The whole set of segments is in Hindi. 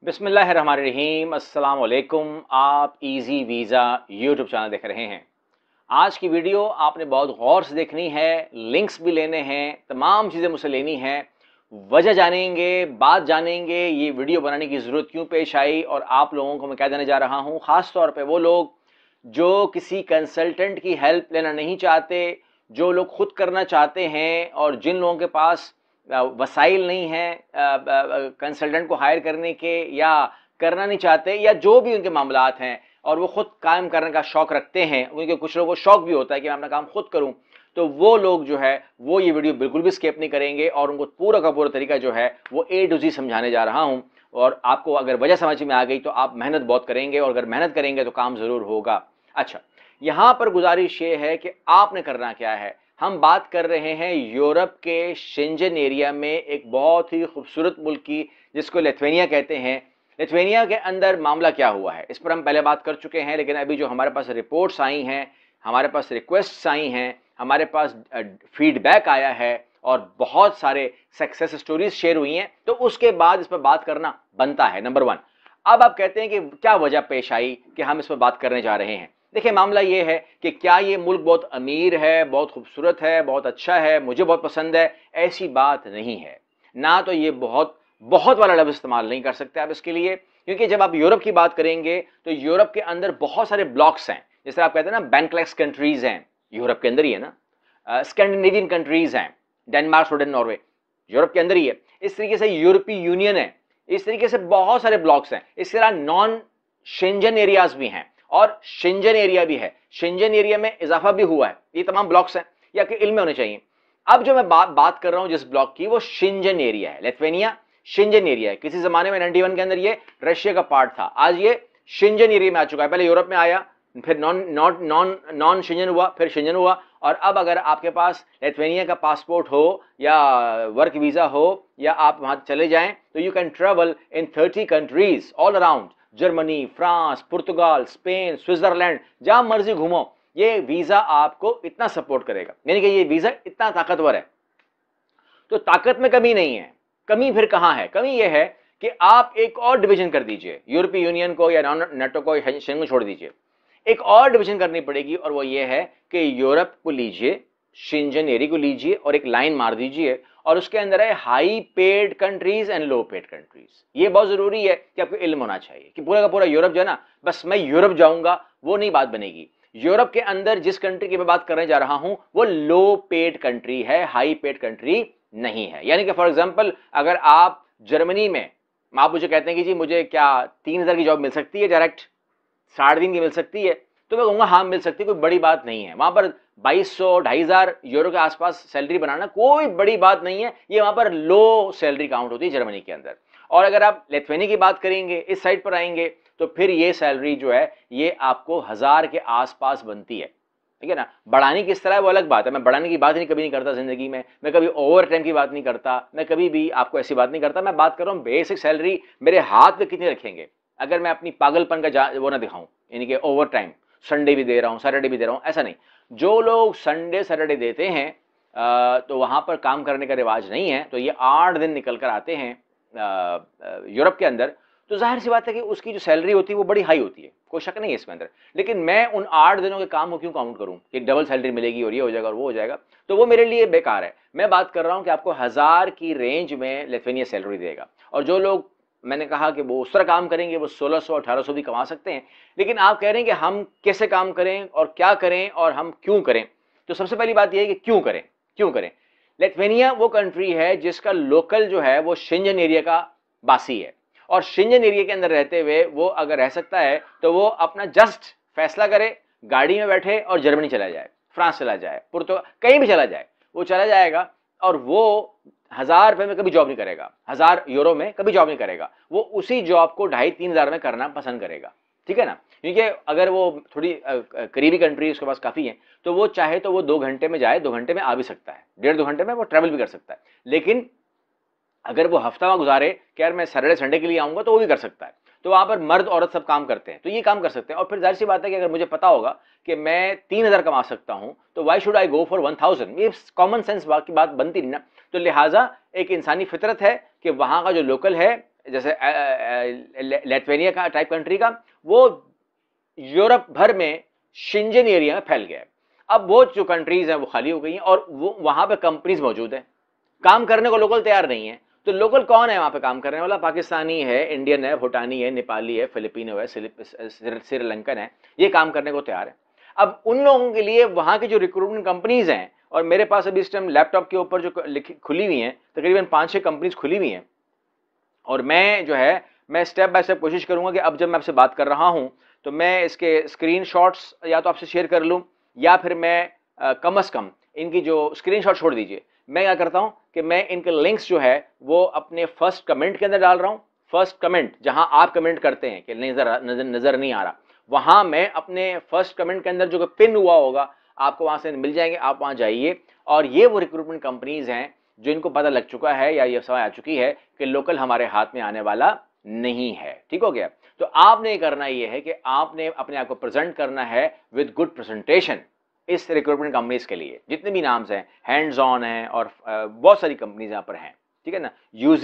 बिस्मिल्लाहिर्रहमानिर्रहीम। अस्सलाम वालेकुम। आप इजी वीज़ा यूट्यूब चैनल देख रहे हैं। आज की वीडियो आपने बहुत गौर से देखनी है, लिंक्स भी लेने हैं, तमाम चीज़ें मुझसे लेनी हैं, वजह जानेंगे, बात जानेंगे, ये वीडियो बनाने की ज़रूरत क्यों पेश आई और आप लोगों को मैं क्या देने जा रहा हूँ। ख़ास तौर पे वो लोग जो किसी कंसल्टेंट की हेल्प लेना नहीं चाहते, जो लोग खुद करना चाहते हैं और जिन लोगों के पास वसाइल नहीं है कंसल्टेंट को हायर करने के, या करना नहीं चाहते, या जो भी उनके मामलात हैं और वो खुद काम करने का शौक रखते हैं, क्योंकि कुछ लोगों को शौक भी होता है कि मैं अपना काम खुद करूं, तो वो लोग जो है वो ये वीडियो बिल्कुल भी स्किप नहीं करेंगे और उनको पूरा का पूरा तरीका जो है वो A to Z समझाने जा रहा हूं। और आपको अगर वजह समझ में आ गई तो आप मेहनत बहुत करेंगे, और अगर मेहनत करेंगे तो काम जरूर होगा। अच्छा, यहां पर गुजारिश ये है कि आपने करना क्या है। हम बात कर रहे हैं यूरोप के शेंजन एरिया में एक बहुत ही खूबसूरत मुल्क की, जिसको लिथुआनिया कहते हैं। लिथुआनिया के अंदर मामला क्या हुआ है इस पर हम पहले बात कर चुके हैं, लेकिन अभी जो हमारे पास रिपोर्ट्स आई हैं, हमारे पास रिक्वेस्ट्स आई हैं, हमारे पास फीडबैक आया है और बहुत सारे सक्सेस स्टोरीज शेयर हुई हैं, तो उसके बाद इस पर बात करना बनता है। नंबर 1, अब आप कहते हैं कि क्या वजह पेश आई कि हम इस पर बात करने जा रहे हैं। देखिए, मामला ये है कि क्या ये मुल्क बहुत अमीर है, बहुत खूबसूरत है, बहुत अच्छा है, मुझे बहुत पसंद है, ऐसी बात नहीं है ना। तो ये बहुत बहुत वाला लफ्ज़ इस्तेमाल नहीं कर सकते आप इसके लिए, क्योंकि जब आप यूरोप की बात करेंगे तो यूरोप के अंदर बहुत सारे ब्लॉक्स हैं। जैसे आप कहते हैं ना, बैंकलेक्स कंट्रीज हैं, यूरोप के अंदर ही है ना। स्कैंडिनेवियन कंट्रीज हैं, डेनमार्क, स्वीडन, नॉर्वे, यूरोप के अंदर ही है। इस तरीके से यूरोपीय यूनियन है, इस तरीके से बहुत सारे ब्लॉक्स हैं। इसके अलावा नॉन शेंजन एरियाज भी हैं और शेंजन एरिया भी है। शेंजन एरिया में इजाफा भी हुआ है। ये तमाम ब्लॉक्स हैं, ये आपके इल्म में होने चाहिए। अब जो मैं बात कर रहा हूं जिस ब्लॉक की, वो शेंजन एरिया है। लिथुआनिया शेंजन एरिया है। किसी जमाने में 91 के अंदर ये रशिया का पार्ट था, आज ये शेंजन एरिया में आ चुका है। पहले यूरोप में आया, फिर नॉन शेंजन हुआ, फिर शेंजन हुआ, और अब अगर आपके पास लिथुआनिया का पासपोर्ट हो या वर्क वीजा हो या आप वहां चले जाएं, तो you can travel in 30 countries all around, Germany, France, पुर्तगाल, स्पेन, स्विट्जरलैंड, जहां मर्जी घूमो, ये वीजा आपको इतना सपोर्ट करेगा। यानी कि ये वीजा इतना ताकतवर है। तो ताकत में कमी नहीं है। कमी फिर कहां है? कमी यह है कि आप एक और डिवीजन कर दीजिए, यूरोपीय यूनियन को या नाटो को, शेंगन छोड़ दीजिए, एक और डिवीजन करनी पड़ेगी, और वो ये है कि यूरोप को लीजिए, शेंजन एरिया को लीजिए और एक लाइन मार दीजिए, और उसके अंदर है high paid countries and low paid countries. ये बहुत जरूरी है कि आपको इल्म होना चाहिए कि पूरा का पूरा यूरोप जो है ना, बस मैं यूरोप जाऊंगा वो नहीं बात बनेगी। यूरोप के अंदर जिस कंट्री की मैं बात करने जा रहा हूं वो लो पेड कंट्री है, हाई पेड कंट्री नहीं है। यानी कि फॉर एग्जांपल, अगर आप जर्मनी में, आप मुझे कहते हैं कि जी मुझे क्या 3,000 की जॉब मिल सकती है डायरेक्ट, 3.5 की मिल सकती है, तो मैं कहूंगा हाँ मिल सकती है, कोई बड़ी बात नहीं है। वहां पर 2,200 2,500 यूरो के आसपास सैलरी बनाना कोई बड़ी बात नहीं है। ये वहां पर लो सैलरी काउंट होती है जर्मनी के अंदर। और अगर आप लिथुआनिया की बात करेंगे, इस साइड पर आएंगे, तो फिर ये सैलरी जो है ये आपको 1,000 के आसपास बनती है। ठीक है ना। बढ़ाने किस तरह है वो अलग बात है, मैं बढ़ाने की बात ही कभी नहीं करता जिंदगी में, मैं कभी ओवर टाइम की बात नहीं करता, मैं कभी भी आपको ऐसी बात नहीं करता। मैं बात कर रहा हूँ बेसिक सैलरी मेरे हाथ में कितनी रखेंगे, अगर मैं अपनी पागलपन का वो ना दिखाऊं, यानी कि ओवर टाइम संडे भी दे रहा हूं, सैटरडे भी दे रहा हूं, ऐसा नहीं। जो लोग संडे सैटरडे देते हैं तो वहां पर काम करने का रिवाज नहीं है, तो ये 8 दिन निकल कर आते हैं यूरोप के अंदर, तो जाहिर सी बात है कि उसकी जो सैलरी होती है वो बड़ी हाई होती है, कोई शक नहीं है इसमें अंदर। लेकिन मैं उन 8 दिनों के काम को क्यों काउंट करूं कि डबल सैलरी मिलेगी और ये हो जाएगा और वो हो जाएगा, तो वो मेरे लिए बेकार है। मैं बात कर रहा हूं कि आपको 1,000 की रेंज में लिथुआनिया सैलरी देगा, और जो लोग, मैंने कहा कि वो उस तरह काम करेंगे वो 1,600 1,800 भी कमा सकते हैं। लेकिन आप कह रहे हैं कि हम कैसे काम करें और क्या करें और हम क्यों करें, तो सबसे पहली बात यह है कि क्यों करें। क्यों करें? लिथुआनिया वो कंट्री है जिसका लोकल जो है वो शेंजन एरिया का बासी है, और शेंजन एरिया के अंदर रहते हुए वो अगर रह सकता है तो वो अपना जस्ट फैसला करे, गाड़ी में बैठे और जर्मनी चला जाए, फ्रांस चला जाए, पुर्तगाल, कहीं भी चला जाए, वो चला जाएगा, और वो 1,000 रुपए में कभी जॉब नहीं करेगा, 1,000 यूरो में कभी जॉब नहीं करेगा। वो उसी जॉब को 2,500-3,000 में करना पसंद करेगा। ठीक है ना। क्योंकि अगर वो थोड़ी करीबी कंट्री उसके पास काफी है, तो वो चाहे तो वो 2 घंटे में जाए, 2 घंटे में आ भी सकता है, 1.5-2 घंटे में वो ट्रैवल भी कर सकता है। लेकिन अगर वो हफ्ता वहां गुजारे कि यार मैं सैटरडे संडे के लिए आऊंगा, तो वो भी कर सकता है। तो वहां पर मर्द औरत सब काम करते हैं, तो ये काम कर सकते हैं। और फिर जाहिर सी बात है कि अगर मुझे पता होगा कि मैं 3,000 कमा सकता हूं, तो why should I go for 1,000? ये कॉमन सेंस की बात बनती नहीं ना। तो लिहाजा एक इंसानी फितरत है कि वहां का जो लोकल है जैसे लिथुआनिया का टाइप कंट्री का, वो यूरोप भर में शेंजन एरिया में फैल गया है। अब वो जो कंट्रीज हैं वो खाली हो गई हैं और वो वहां पे कंपनीज मौजूद हैं, काम करने को लोकल तैयार नहीं है। तो लोकल कौन है वहां पे काम करने वाला? पाकिस्तानी है, इंडियन है, भूटानी है, नेपाली है, फिलिपिनो है, श्रीलंकन है, ये काम करने को तैयार है। अब उन लोगों के लिए वहां की जो रिक्रूटमेंट कंपनीज हैं, और मेरे पास अभी इस टाइम लैपटॉप के ऊपर जो खुली हुई हैं तकरीबन 5-6 कंपनीज खुली हुई हैं, और मैं जो है मैं स्टेप बाय स्टेप कोशिश करूंगा कि अब जब मैं आपसे बात कर रहा हूं तो मैं इसके स्क्रीनशॉट्स या तो आपसे शेयर कर लूं, या फिर मैं कम से कम इनकी जो स्क्रीनशॉट छोड़ दीजिए, मैं क्या करता हूं कि मैं इनके लिंक्स जो है वो अपने फर्स्ट कमेंट के अंदर डाल रहा हूं। फर्स्ट कमेंट जहां आप कमेंट करते हैं कि नजर नहीं आ रहा, वहां मैं अपने फर्स्ट कमेंट के अंदर जो पिन हुआ होगा आपको वहां से मिल जाएंगे, आप वहां जाइए। और ये वो रिक्रूटमेंट कंपनीज हैं जो इनको पता लग चुका है या ये समझ आ चुकी है कि लोकल हमारे हाथ में आने वाला नहीं है। ठीक हो गया? तो आपने करना यह है कि आपने अपने आप को प्रेजेंट करना है विद गुड प्रेजेंटेशन इस रिक्रूटमेंट कंपनीज के लिए। जितने भी नाम्स हैं, हैंड्स ऑन है और बहुत सारी कंपनीज यहां पर हैं, ठीक है ना,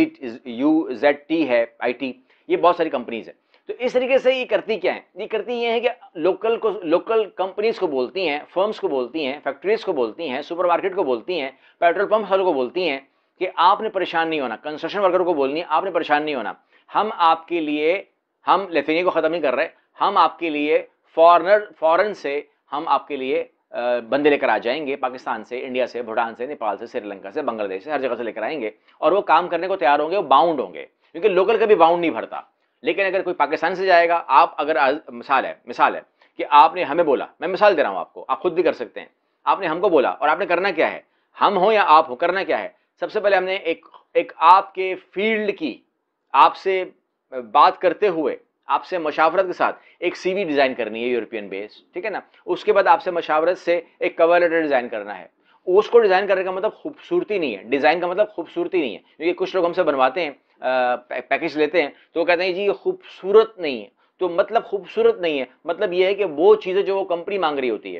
UZT है, IT, ये बहुत सारी कंपनीज है। तो इस तरीके से ये करती क्या है? ये करती ये है कि लोकल कंपनीज को बोलती हैं, फर्म्स को बोलती हैं, फैक्ट्रीज को बोलती हैं, सुपरमार्केट को बोलती हैं, पेट्रोल पंप वालों को बोलती हैं कि आपने परेशान नहीं होना। कंस्ट्रक्शन वर्कर को बोलनी है आपने परेशान नहीं होना, हम आपके लिए, हम लिथुआनिया को खत्म नहीं कर रहे, हम आपके लिए फॉरेन से हम आपके लिए बंदे लेकर आ जाएंगे, पाकिस्तान से, इंडिया से, भूटान से, नेपाल से, श्रीलंका से, बांग्लादेश से, हर जगह से लेकर आएंगे और वो काम करने को तैयार होंगे, वो बाउंड होंगे, क्योंकि लोकल कभी बाउंड नहीं भरता। लेकिन अगर कोई पाकिस्तान से जाएगा, आप अगर मिसाल है कि आपने हमें बोला, मैं मिसाल दे रहा हूं आपको, आप खुद भी कर सकते हैं, आपने हमको बोला और आपने करना क्या है, हम हो या आप हो, करना क्या है? सबसे पहले हमने एक आपके फील्ड की, आपसे बात करते हुए, आपसे मशावरत के साथ एक CV डिजाइन करनी है यूरोपियन बेस, ठीक है ना। उसके बाद आपसे मशावरत से एक कवर लेटर डिजाइन करना है। उसको डिजाइन करने का मतलब खूबसूरती नहीं है, डिजाइन का मतलब खूबसूरती नहीं है, क्योंकि कुछ लोग हमसे बनवाते हैं, पैकेज लेते हैं तो वो कहते हैं जी ये खूबसूरत नहीं है। तो मतलब खूबसूरत नहीं है, मतलब ये है कि वो चीजें जो वो कंपनी मांग रही होती है,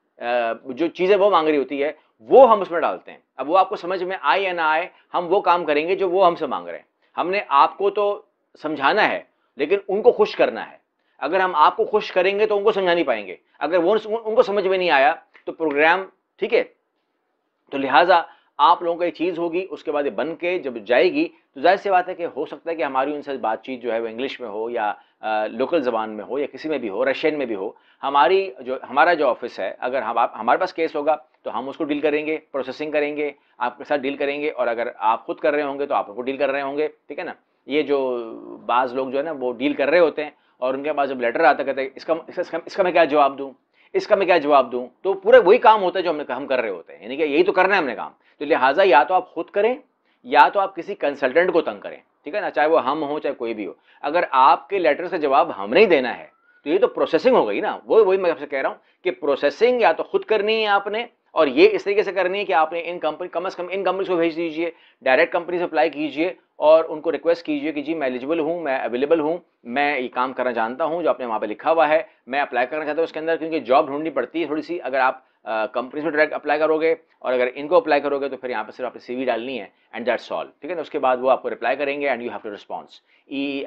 जो चीजें वो मांग रही होती है, वो हम उसमें डालते हैं। अब वो आपको समझ में आए या ना आए, हम वो काम करेंगे जो वो हमसे मांग रहे हैं। हमने आपको तो समझाना है, लेकिन उनको खुश करना है। अगर हम आपको खुश करेंगे तो उनको समझा नहीं पाएंगे, अगर वो उनको समझ में नहीं आया तो प्रोग्राम, ठीक है। तो लिहाजा आप लोगों को एक चीज होगी, उसके बाद ये बन के जब जाएगी तो जाहिर सी बात है कि हो सकता है कि हमारी उनसे बातचीत जो है वो इंग्लिश में हो या लोकल जबान में हो या किसी में भी हो, रशियन में भी हो। हमारा जो ऑफिस है, अगर हमारे पास केस होगा तो हम उसको डील करेंगे, प्रोसेसिंग करेंगे, आपके साथ डील करेंगे, और अगर आप खुद कर रहे होंगे तो आप उनको डील कर रहे होंगे, ठीक है ना। ये जो बाज लोग जो है ना वो डील कर रहे होते हैं और उनके पास जब लेटर आता कहते हैं इसका मैं क्या जवाब दूं, इसका मैं क्या जवाब दूं, तो पूरा वही काम होता है जो हम कर रहे होते हैं, यानी कि यही तो करना है हमने काम। तो लिहाजा या तो आप खुद करें या तो आप किसी कंसल्टेंट को तंग करें, ठीक है ना, चाहे वो हम हो चाहे कोई भी हो। अगर आपके लेटर का जवाब हमने ही देना है तो ये तो प्रोसेसिंग हो गई ना। वही मैं आपसे कह रहा हूं कि प्रोसेसिंग या तो खुद करनी है आपने, और ये इस तरीके से करनी है कि आपने इन कंपनी, कम से कम इन कंपनी को भेज दीजिए, डायरेक्ट कंपनी से अप्लाई कीजिए और उनको रिक्वेस्ट कीजिए कि जी मैं एलिजिबल हूं, मैं अवेलेबल हूं, मैं ये काम करना जानता हूं जो आपने वहां पे लिखा हुआ है, मैं अप्लाई करना चाहता हूं उसके अंदर, क्योंकि जॉब ढूंढनी पड़ती है थोड़ी सी। अगर आप कंपनी में डायरेक्ट अप्लाई करोगे और अगर इनको अप्लाई करोगे तो फिर यहाँ पे सिर्फ आपकी CV डालनी है एंड दैट्स ऑल, ठीक है ना। उसके बाद वो आपको रिप्लाई करेंगे and you have to response. ये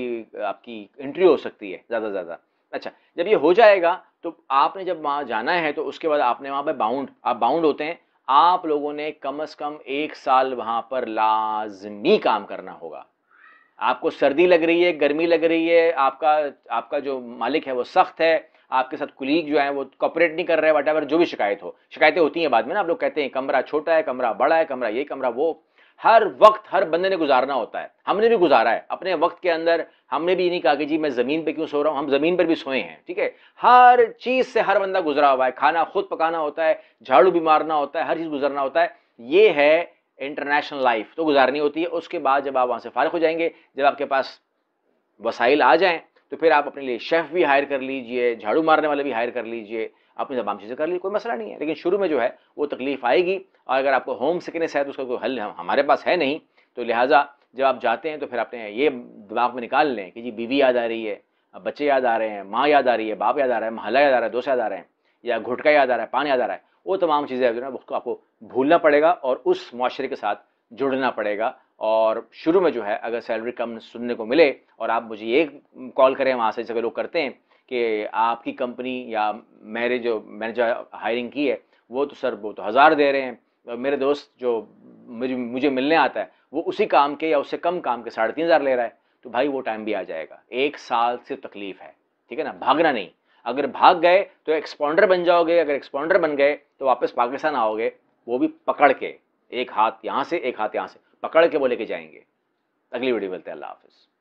आपकी इंटरव्यू हो सकती है ज़्यादा से ज़्यादा। अच्छा, जब ये हो जाएगा तो आपने जब वहाँ जाना है तो उसके बाद आपने वहाँ पे आप बाउंड होते हैं। आप लोगों ने कम से कम 1 साल वहाँ पर लाजमी काम करना होगा। आपको सर्दी लग रही है, गर्मी लग रही है, आपका जो मालिक है वो सख्त है, आपके साथ कुलीग जो है वो कॉपरेट नहीं कर रहे हैं, वट एवर जो भी शिकायतें होती हैं बाद में ना, आप लोग कहते हैं कमरा छोटा है, कमरा बड़ा है, कमरा ये कमरा वो, हर वक्त हर बंदे ने गुजारना होता है। हमने भी गुजारा है अपने वक्त के अंदर, हमने भी नहीं कहा कि जी मैं जमीन पे क्यों सो रहा हूं, हम जमीन पर भी सोए हैं, ठीक है। हर चीज से हर बंदा गुजरा हुआ है, खाना खुद पकाना होता है, झाड़ू भी मारना होता है, हर चीज गुजरना होता है। ये है इंटरनेशनल लाइफ, तो गुजारनी होती है। उसके बाद जब आप वहां से फारिग हो जाएंगे, जब आपके पास वसाइल आ जाएं, तो फिर आप अपने लिए शेफ भी हायर कर लीजिए, झाड़ू मारने वाले भी हायर कर लीजिए, अपनी तमाम चीज़ें कर लीजिए, कोई मसला नहीं है। लेकिन शुरू में जो है वो तकलीफ आएगी, और अगर आपको होम सिकनेस है तो उसका कोई हल हमारे पास है नहीं। तो लिहाजा जब आप जाते हैं तो फिर अपने ये दिमाग में निकाल लें कि जी बीवी याद आ रही है, बच्चे याद आ रहे हैं, माँ याद आ रही है, बाप याद आ रहा है, महल्ला याद आ रहा है, दोस्त याद आ रहे हैं, या घुटका याद आ रहा है, पान याद आ रहा है, वो तमाम चीज़ें जो है उसको आपको भूलना पड़ेगा और उस मुआशरे के साथ जुड़ना पड़ेगा और शुरू में जो है अगर सैलरी कम सुनने को मिले और आप मुझे ये कॉल करें, वहाँ से सभी लोग करते हैं कि आपकी कंपनी या मैंने जो हायरिंग की है वो तो सर वो तो 1000 दे रहे हैं, मेरे दोस्त जो मुझे मिलने आता है वो उसी काम के या उससे कम काम के 3500 ले रहा है, तो भाई वो टाइम भी आ जाएगा। 1 साल से तकलीफ है, ठीक है ना, भागना नहीं। अगर भाग गए तो एक्सपाउंडर बन जाओगे, अगर एक्सपाउंडर बन गए तो वापस पाकिस्तान आओगे, वो भी पकड़ के, एक हाथ यहाँ से एक हाथ यहाँ से पकड़ के वो लेके जाएंगे। अगली वीडियो मिलते हैं, अल्लाह हाफिज़।